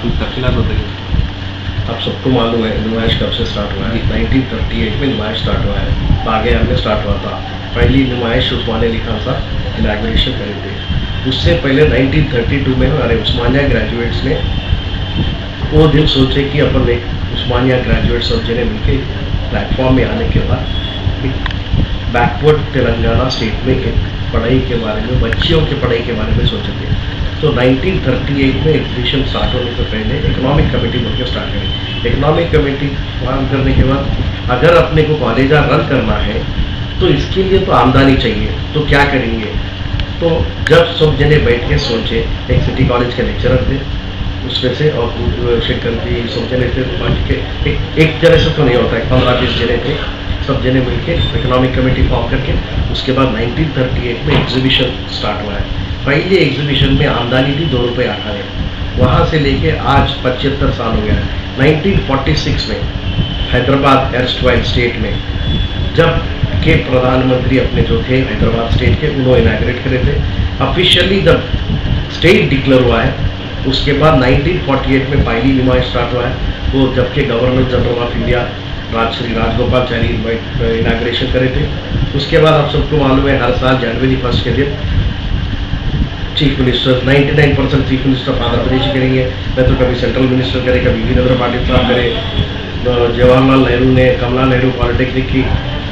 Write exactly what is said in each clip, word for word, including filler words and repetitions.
कुछ तफसीलात बताइए। आप सबको मालूम है नुमाइश कब से स्टार्ट हुआ है। नाइनटीन थर्टी एट में नुमाइश स्टार्ट हुआ है, बागेहान में स्टार्ट हुआ था। पहली नुमाइश उस्मानिया अली खान साहब इनाग्रेशन करे थे। उससे पहले नाइनटीन थर्टी टू में हमारे उस्मानिया ग्रेजुएट्स ने वो दिन सोचे कि अपन एक उस्मानिया ग्रेजुएट सब जने मिलके प्लेटफॉर्म में आने के बाद बैकवर्ड तेलंगाना स्टेट में एक पढ़ाई के बारे में, बच्चियों की पढ़ाई के बारे में सोचे थे। तो नाइनटीन थर्टी एट में एग्जीबिशन स्टार्ट होने से पहले इकोनॉमिक कमेटी बनकर स्टार्ट करें। इकोनॉमिक कमेटी काम करने के बाद अगर अपने को कॉलेज रन करना है तो इसके लिए तो आमदनी चाहिए, तो क्या करेंगे। तो जब सब जने बैठ के सोचे, एक सिटी कॉलेज के लेक्चरर थे उसमें से और शेखर जी सब जने थे, के एक एक जने से तो नहीं होता है, पंद्रह बीस जने थे, सब जने मिलके इकोनॉमिक कमेटी फॉर्म करके उसके बाद नाइनटीन थर्टी एट में एग्जीबिशन स्टार्ट हुआ है। पहले एग्जीबिशन में आमदनी थी दो रुपये अठारह, वहाँ से लेके आज पचहत्तर साल हो गया है। नाइनटीन फोर्टी सिक्स में हैदराबाद एर्स्टवाइल स्टेट में जब के प्रधानमंत्री अपने जो थे हैदराबाद स्टेट के, उन्होंने इनाग्रेट करे थे। ऑफिशियली जब स्टेट डिक्लेयर हुआ है उसके बाद नाइनटीन फोर्टी एट में पहली नुमाइश स्टार्ट हुआ है, वो जबकि governor general of India Raj Shri Rajagopalachari inauguration करे थे। उसके बाद आप सबको मालूम है हर साल जनवरी फर्स्ट के दिन चीफ मिनिस्टर निन्यानवे percent chief minister Andhra Pradesh करेंगे, मैं तो कभी सेंट्रल मिनिस्टर करे, कभी वीरेंद्र पाटिल साहब करे। तो जवाहरलाल नेहरू ने कमला नेहरू पॉलिटेक्निक की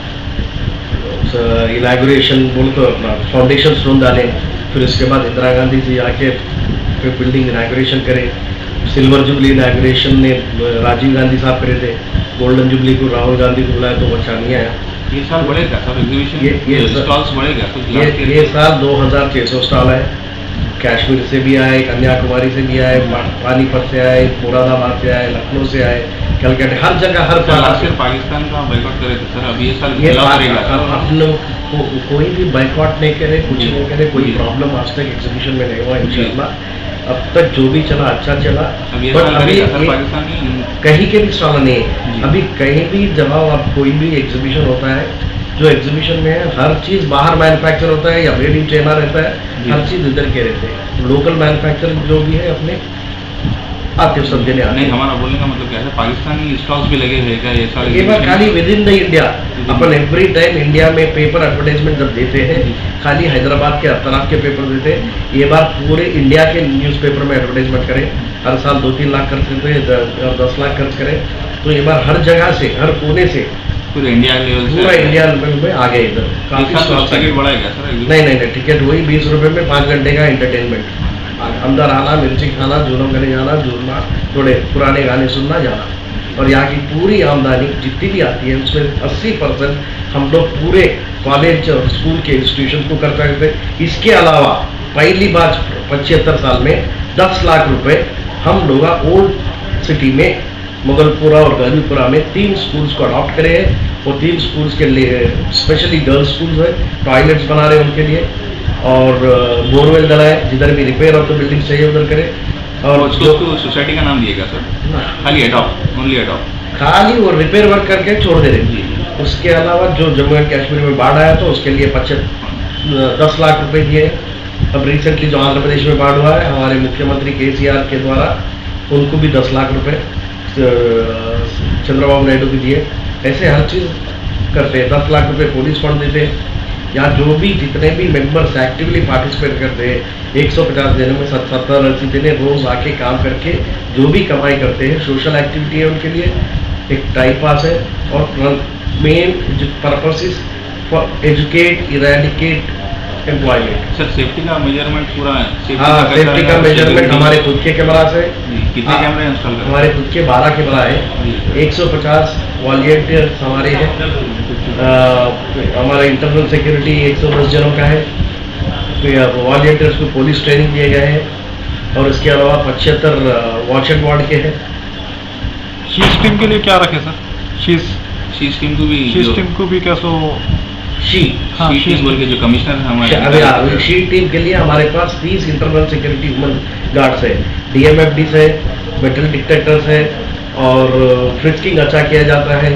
इनाग्रेशन बोल तो अपना फाउंडेशन स्टोन डाले, फिर उसके बाद इंदिरा गांधी जी आके फिर बिल्डिंग इनाग्रेशन करे। सिल्वर जुबली इनाग्रेशन ने राजीव गांधी साहब करे थे, गोल्डन जुबली को राहुल गांधी को बुलाया तो अच्छा नहीं आया। ये साल बढ़ेगा सर एग्जीबिशन, ये ये स्टॉल्स बढ़ेगा कुछ? ये ये साल दो हज़ार छः सौ स्टॉल है, कश्मीर से भी आए, कन्याकुमारी से भी आए, पानीपत से आए, मुरादाबाद से आए, लखनऊ से आए, कलकत्ता, हर जगह हर फिर पाकिस्तान का बाइकआउट करे थे सर, अब ये साल ये हम लोग को, कोई भी बाइकआउट नहीं करे, कुछ नहीं करे, कोई प्रॉब्लम आज तक एग्जीबिशन में नहीं हुआ इंशाल्लाह। अब तक जो भी चला अच्छा चला, बट अभी कहीं के भी स्टॉल नहीं है। अभी कहीं भी जब अब कोई भी एग्जीबिशन होता है, जो एग्जीबिशन में है हर चीज़ बाहर मैन्युफैक्चर होता है या मेड इन चाइना रहता है, हर चीज़ इधर के रहते हैं। लोकल मैन्युफैक्चर जो भी है अपने आते सब जने आते। नहीं, हमारा बोलने का मतलब क्या है, पाकिस्तानी स्टॉल्स भी लगे हैं क्या ये साल? ये बार खाली विद इन द इंडिया, अपन एवरी टाइम इंडिया में पेपर एडवर्टाइजमेंट जब देते हैं, खाली हैदराबाद के तरफ के पेपर देते हैं, ये बार पूरे इंडिया के न्यूज़पेपर में एडवर्टाइजमेंट करें। हर साल दो तीन लाख खर्च करते हैं, दस लाख खर्च करें, तो ये बार हर जगह से, हर कोने से, पूरे इंडिया लेवल से, पूरा इंडिया लेवल में आ गए इधर। काफी टिकट बढ़ाएगा सर? नहीं नहीं नहीं, टिकट वही बीस रुपए में पाँच घंटे का एंटरटेनमेंट, अंदर आना, मिर्ची खाना, जुलम करने जाना, जुलना, थोड़े पुराने गाने सुनना, जाना। और यहाँ की पूरी आमदनी जितनी भी आती है उसमें अस्सी परसेंट हम लोग पूरे कॉलेज और स्कूल के इंस्टीट्यूशन को कर सकते हैं। इसके अलावा पहली बार पचहत्तर साल में दस लाख रुपए हम लोग ओल्ड सिटी में मुगलपुरा और गरीबपुरा में तीन स्कूल्स को अडॉप्ट करे हैं। वो तीन स्कूल्स के लिए स्पेशली गर्ल्स स्कूल्स है, टॉयलेट्स बना रहे हैं उनके लिए, और बोरवेल डलाए, जिधर भी रिपेयर ऑफ द बिल्डिंग चाहिए उधर करे। और जो सोसाइटी का नाम दिएगा सर? खाली अडॉप्ट, ओनली अडॉप्ट, खाली वो रिपेयर वर्क करके छोड़ दे रहे। उसके अलावा जो जम्मू एंड कश्मीर में बाढ़ आया तो उसके लिए पचहत्तर दस लाख रुपए दिए। अब रिसेंटली जो आंध्र प्रदेश में बाढ़ हुआ है, हमारे मुख्यमंत्री के सी आर के द्वारा उनको भी दस लाख रुपए चंद्रबाबू नायडू भी दिए। ऐसे हर चीज़ करते हैं। दस लाख रुपए पुलिस फंड देते हैं। यहाँ जो भी जितने भी मेंबर्स एक्टिवली पार्टिसिपेट करते हैं, एक सौ पचास दिनों में सत्तर अस्सी दिन रोज आके काम करके जो भी कमाई करते हैं, सोशल एक्टिविटी है उनके लिए, एक टाइम पास है, और main purpose is for educate, eradicate employment. Sir safety का मेजरमेंट पूरा है? हाँ, सेफ्टी का मेजरमेंट हमारे खुद के कैमरा से। कितने कैमरे इंस्टॉल कर? हमारे खुद के बारह कैमरा है, एक सौ पचास वॉलंटियर्स हमारे हैं, हमारा इंटरनल सिक्योरिटी एक सौ दस जनों का है, वॉलंटियर्स को पुलिस ट्रेनिंग दिए गए हैं, और इसके अलावा पचहत्तर वॉच एंड वार्ड के हैं। शीश टीम के लिए क्या रखे सर? शीश शीश टीम को भी शीश टीम को भी कैसो शी हाँ, शी टीम बोल के जो कमिश्नर है हमारे, अभी शी टीम के लिए हमारे पास तीस इंटरनल सिक्योरिटी ह्यूमन गार्ड्स है, डीएमएफडी से, मेटल डिटेक्टर्स है, और फ्रिस्किंग अच्छा किया जाता है,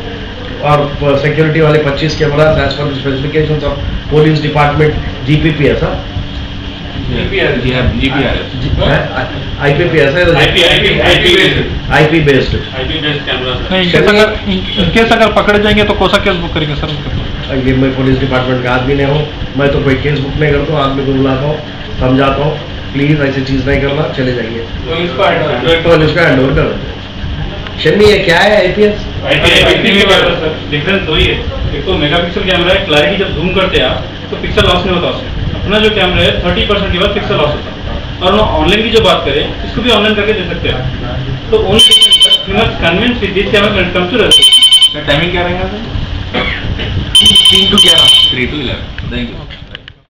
और सिक्योरिटी वाले पच्चीस cameras as per specifications of police department GPP ऐसा आईपीपीएस है, IP IP IP based IP based. IP based camera नहीं, इनकेस अगर इनकेस अगर पकड़े जाएंगे तो कौन सा केस बुक करेंगे सर उनके ऊपर? ये मैं पुलिस डिपार्टमेंट का आदमी नहीं हूँ, मैं तो कोई केस बुक नहीं करता हूँ, आदमी को बुलाता हूँ, समझाता हूँ, प्लीज ऐसी चीज नहीं करना, चले जाइए। पुलिस को हैंड पुलिस का हैंड ओवर कर देते। शम्मी ये क्या है आईपीएस? आईपी आईपी में बात है सर, डिफरेंस वही है। एक तो मेगापिक्सल कैमरा है, क्लैरिटी जब जूम करते हैं आप तो पिक्सल लॉस नहीं होता उसमें। अपना जो कैमरा है थर्टी परसेंट के बाद पिक्सल लॉस होता है। और ऑनलाइन की जो बात करें, इसको भी ऑनलाइन करके दे सकते हैं। तो only convince with this camera when it comes to respect. Timing क्या रहेगा सर? तीन टू ग्यारह three to eleven. Thank you.